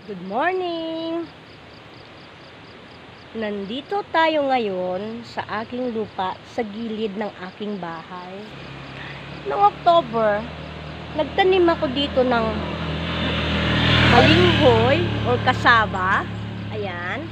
Good morning! Nandito tayo ngayon sa aking lupa sa gilid ng aking bahay. Noong October, nagtanim ako dito ng balinghoy or kasaba. Ayan.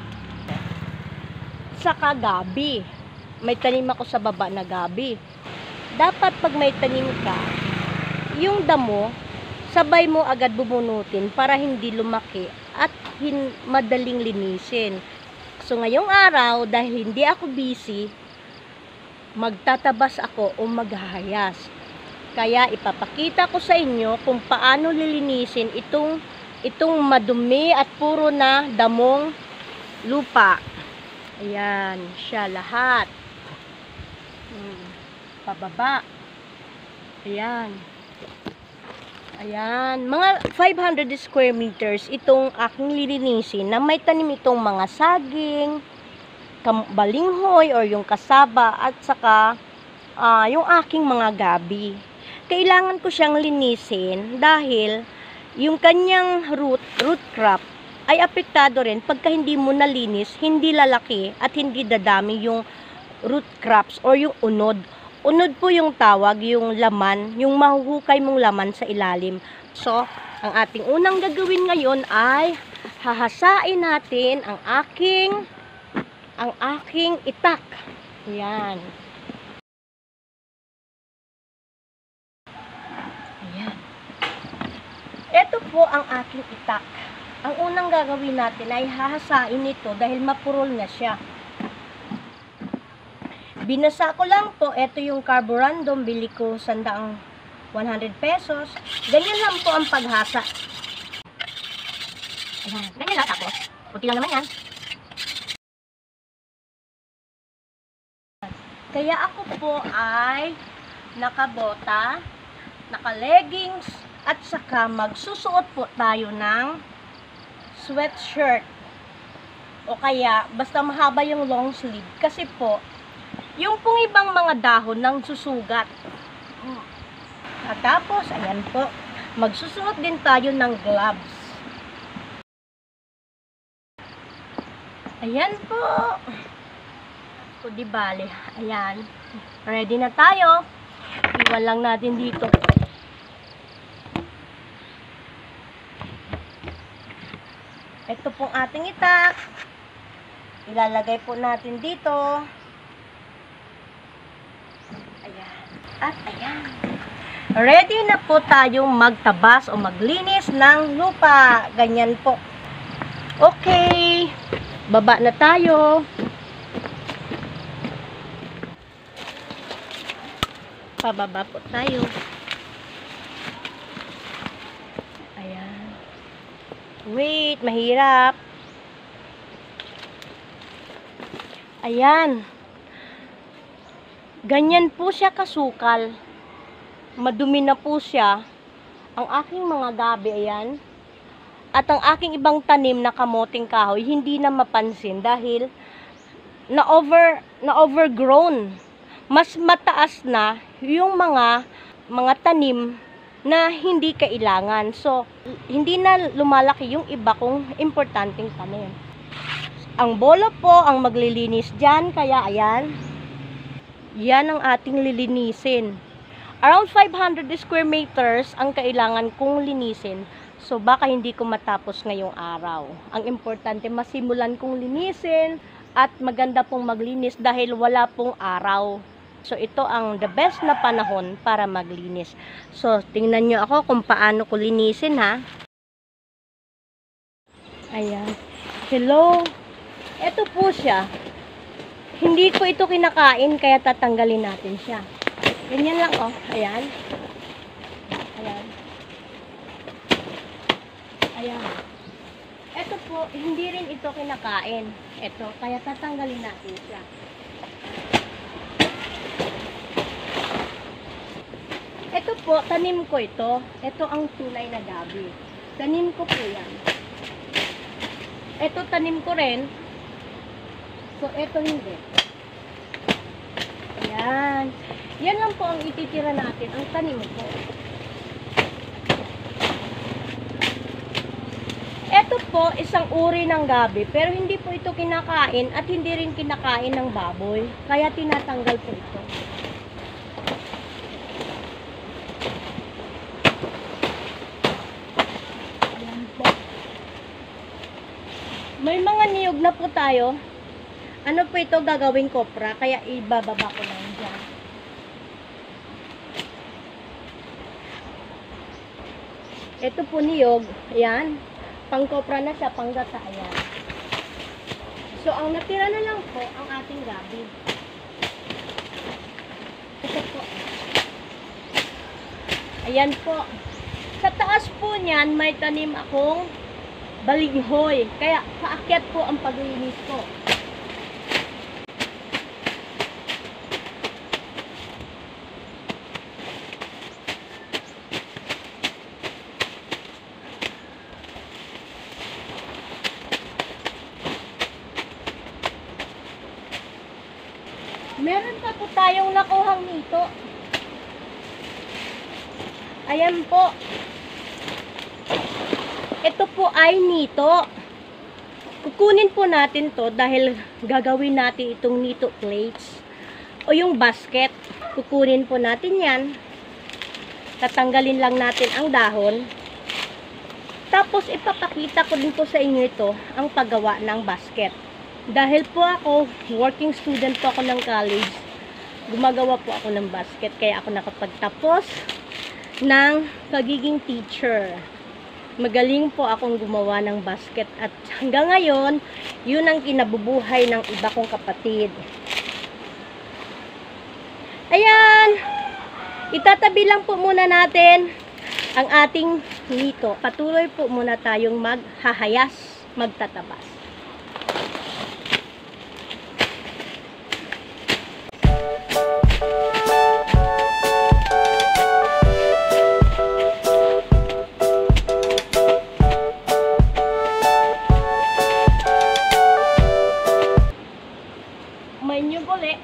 Saka gabi. May tanim ako sa baba na gabi. Dapat pag may tanim ka, yung damo, sabay mo agad bubunutin para hindi lumaki at madaling linisin. So ngayong araw, dahil hindi ako busy, magtatabas ako o maghahayas. Kaya ipapakita ko sa inyo kung paano lilinisin itong madumi at puro na damong lupa. Ayan, siya lahat. Pababa. Ayan. Ayan, mga 500 square meters itong aking lilinisin na may tanim itong mga saging, balinghoy or yung kasaba at saka yung aking mga gabi. Kailangan ko siyang linisin dahil yung kanyang root crop ay apektado rin pagka hindi mo nalinis, hindi lalaki at hindi dadami yung root crops or yung unod. Unod po yung tawag, yung laman, yung mahuhukay mong laman sa ilalim. So, ang ating unang gagawin ngayon ay hahasain natin ang aking itak. Ayan. Ayan. Ito po ang aking itak. Ang unang gagawin natin ay hahasain ito dahil mapurol na siya. Binasa ko lang po, ito yung carborundum, bili ko 100 pesos. Ganyan lang po ang paghasa. Ayan, ganyan lang tapos. Puti lang naman yan. Kaya ako po ay nakabota, naka-leggings, at saka magsusuot po tayo ng sweatshirt. O kaya, basta mahaba yung long sleeve. Kasi po, yung pong ibang mga dahon ng susugat. At tapos, ayan po, magsusuot din tayo ng gloves. Ayan po. O di bale, ayan. Ready na tayo. Iwan lang natin dito. Ito pong ating itak. Ilalagay po natin dito. At ayan. Ready na po tayong magtabas o maglinis ng lupa. Ganyan po. Okay. Baba na tayo. Pababa po tayo. Ayan. Wait, mahirap. Ayan. Ganyan po siya kasukal. Madumi na po siya. Ang aking mga gabi, ayan. At ang aking ibang tanim na kamoting kahoy, hindi na mapansin dahil na-overgrown. Mas mataas na yung mga tanim na hindi kailangan. So, hindi na lumalaki yung iba kong importanteng tanim. Ang bola po ang maglilinis dyan, kaya ayan. Yan ang ating lilinisin. Around 500 square meters ang kailangan kong linisin. So, baka hindi ko matapos ngayong araw. Ang importante, masimulan kong linisin at maganda pong maglinis dahil wala pong araw. So, ito ang the best na panahon para maglinis. So, tingnan nyo ako kung paano ko linisin, ha. Ayan. Hello. Ito po siya. Hindi ko ito kinakain, kaya tatanggalin natin siya. Ganyan lang, oh. Ayan. Ayan. Ayan. Ito po, hindi rin ito kinakain. Ito, kaya tatanggalin natin siya. Ito po, tanim ko ito. Ito ang tunay na gabi. Tanim ko po yan. Ito, tanim ko rin. So, ito hindi. Ayan. Yan lang po ang ititira natin, ang tanim ko. Ito po, isang uri ng gabi, pero hindi po ito kinakain at hindi rin kinakain ng baboy. Kaya tinatanggal po ito. Ayan po. May mga niyog na po tayo. Ano po ito gagawing kopra, kaya ibababa ko lang dyan. Ito po niyog, ayan. Pang kopra na siya, pang gata, ayan. So, ang natira na lang po, ang ating gabi. Ito po. Ayan po. Sa taas po niyan, may tanim akong balinghoy. Kaya, kaakyat po ang paglinis ko. Meron pa po tayong nakuhang nito. Ayan po. Ito po ay nito. Kukunin po natin to dahil gagawin natin itong nito plates o yung basket. Kukunin po natin yan. Tatanggalin lang natin ang dahon. Tapos ipapakita ko din po sa inyo ito ang paggawa ng basket. Dahil po ako, working student po ako ng college, gumagawa po ako ng basket. Kaya ako nakapagtapos ng pagiging teacher. Magaling po akong gumawa ng basket. At hanggang ngayon, yun ang kinabubuhay ng iba kong kapatid. Ayan! Itatabi lang po muna natin ang ating nito. Patuloy po muna tayong maghahayas, magtatabas. May nyug ulit.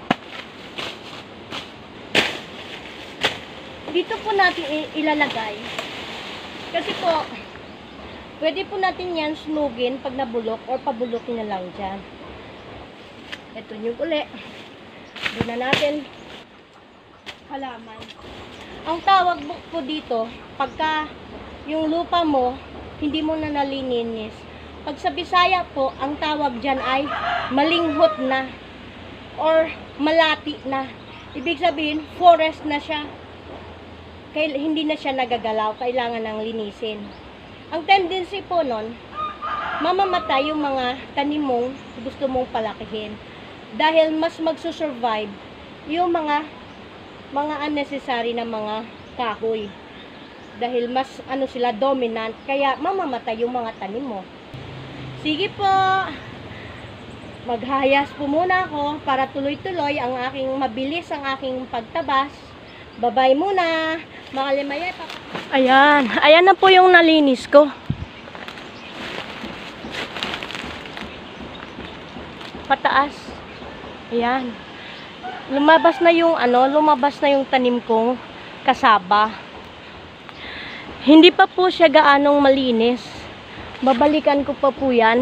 Dito po natin ilalagay. Kasi po, pwede po natin yan sunugin pag nabulok or pabulokin na lang dyan. Ito nyug ulit. Doon na natin halaman. Ang tawag po dito, pagka yung lupa mo, hindi mo na nalininis. Pag sa Bisaya po, ang tawag dyan ay malinghot na or malati na. Ibig sabihin, forest na siya. Kaya hindi na siya nagagalaw, kailangan ng linisin. Ang tendency po nun, mamamatay yung mga tanim mong gusto mong palakihin. Dahil mas magsusurvive yung mga unnecessary na mga kahoy. Dahil mas sila dominant, kaya mamamatay yung mga tanim mo. Sige po, maghayas po muna ako para tuloy-tuloy ang aking mabilis ang aking pagtabas. Bye-bye muna. Mga limaya. Ayan. Ayan na po yung nalinis ko. Pataas. Ayan. Lumabas na yung tanim kong kasaba. Hindi pa po siya gaanong malinis. Babalikan ko pa po yan.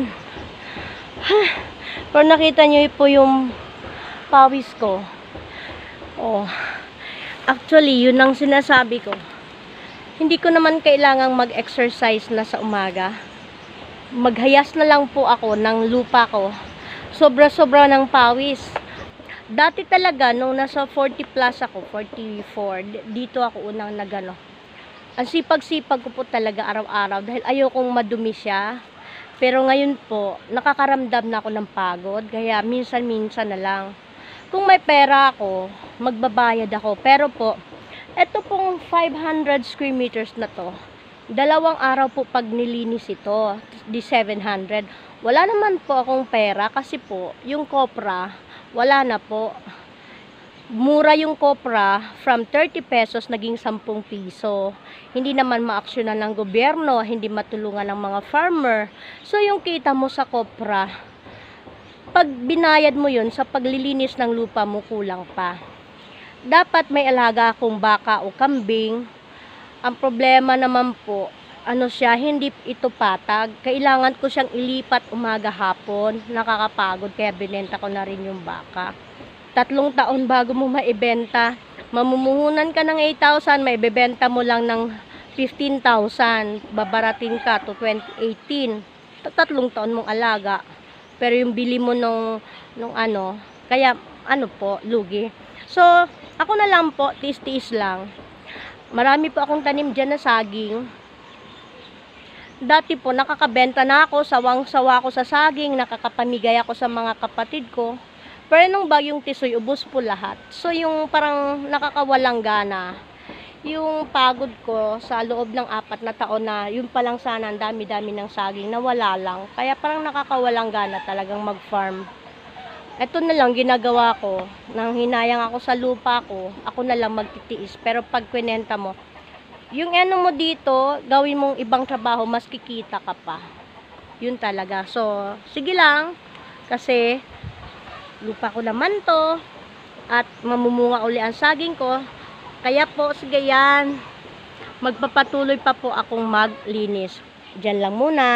Pero nakita nyo po yung pawis ko. Oh. Actually, yun ang sinasabi ko. Hindi ko naman kailangang mag-exercise na sa umaga. Maghayas na lang po ako ng lupa ko. Sobra-sobra ng pawis. Dati talaga, nung nasa 40 plus ako, 44, dito ako unang nagano. Ang sipag-sipag ko po talaga araw-araw dahil ayokong madumi siya. Pero ngayon po, nakakaramdam na ako ng pagod. Kaya minsan-minsan na lang. Kung may pera ako, magbabayad ako. Pero po, eto pong 500 square meters na to, 2 araw po pag nilinis ito, di 700. Wala naman po akong pera kasi po, yung kopra, wala na po. Mura yung kopra, from 30 pesos naging 10 piso. Hindi naman maaksyonan ng gobyerno, hindi matulungan ng mga farmer. So yung kita mo sa kopra, pag binayad mo yun sa paglilinis ng lupa mo, kulang pa. Dapat may alaga akong baka o kambing. Ang problema naman po, ano siya, hindi ito patag. Kailangan ko siyang ilipat umaga hapon. Nakakapagod kaya binenta ko na rin yung baka. 3 taon bago mo maibenta. Mamumuhunan ka ng 8,000, maibebenta mo lang ng 15,000. Babarating ka to 2018. 3 taon mong alaga. Pero yung bili mo nung ano, kaya ano po, lugi. So, ako na lang po, tiis-tiis lang. Marami po akong tanim dyan na saging. Dati po, nakakabenta na ako, sawang-sawa ako sa saging, nakakapamigay ako sa mga kapatid ko. Pero nung bagyong Tisoy, ubos po lahat. So, yung parang nakakawalang gana, yung pagod ko sa loob ng 4 na taon na, yun pa lang sana, ang dami-dami ng saging, nawala lang. Kaya parang nakakawalang gana talagang mag-farm. Ito na lang ginagawa ko, nang hinayang ako sa lupa ko, ako na lang magtitiis. Pero pag kwenta mo, yung ano mo dito, gawin mong ibang trabaho, mas kikita ka pa. Yun talaga. So, sige lang. Kasi, lupa ko naman to. At mamumunga uli ang saging ko. Kaya po, sige yan. Magpapatuloy pa po akong maglinis. Diyan lang muna.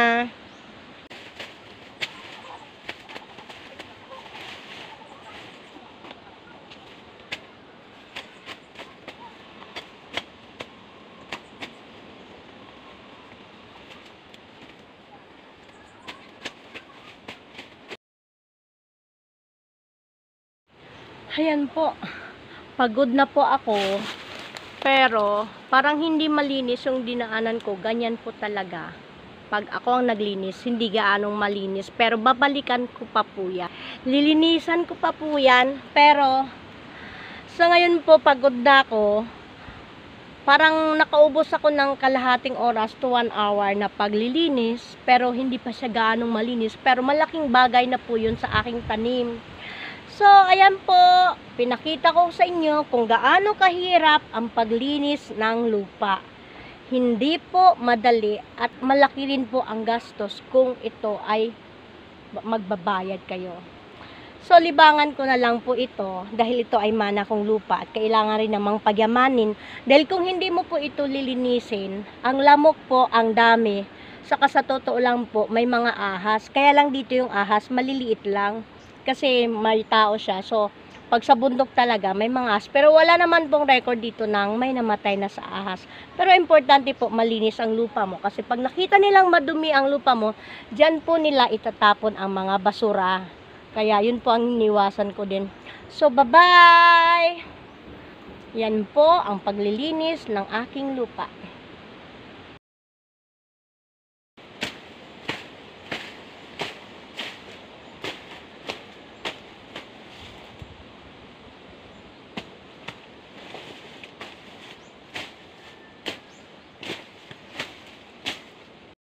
Ayan po, pagod na po ako, pero parang hindi malinis yung dinaanan ko, ganyan po talaga. Pag ako ang naglinis, hindi gaanong malinis, pero babalikan ko pa po yan. Lilinisan ko pa po yan, pero sa ngayon po pagod na ako, parang nakaubos ako ng kalahating oras to 1 hour na paglilinis, pero hindi pa siya gaanong malinis, pero malaking bagay na po yun sa aking tanim. So, ayan po, pinakita ko sa inyo kung gaano kahirap ang paglinis ng lupa. Hindi po madali at malaki rin po ang gastos kung ito ay magbabayad kayo. So, libangan ko na lang po ito dahil ito ay mana kong lupa at kailangan rin namang pagyamanin. Dahil kung hindi mo po ito lilinisin, ang lamok po ang dami. Saka sa totoo lang po, may mga ahas. Kaya lang dito yung ahas, maliliit lang. Kasi may tao siya. So, pag sa bundok talaga, may mga ahas. Pero wala naman pong record dito ng may namatay na sa ahas. Pero importante po, malinis ang lupa mo. Kasi pag nakita nilang madumi ang lupa mo, dyan po nila itatapon ang mga basura. Kaya yun po ang iniwasan ko din. So, bye-bye! Yan po ang paglilinis ng aking lupa.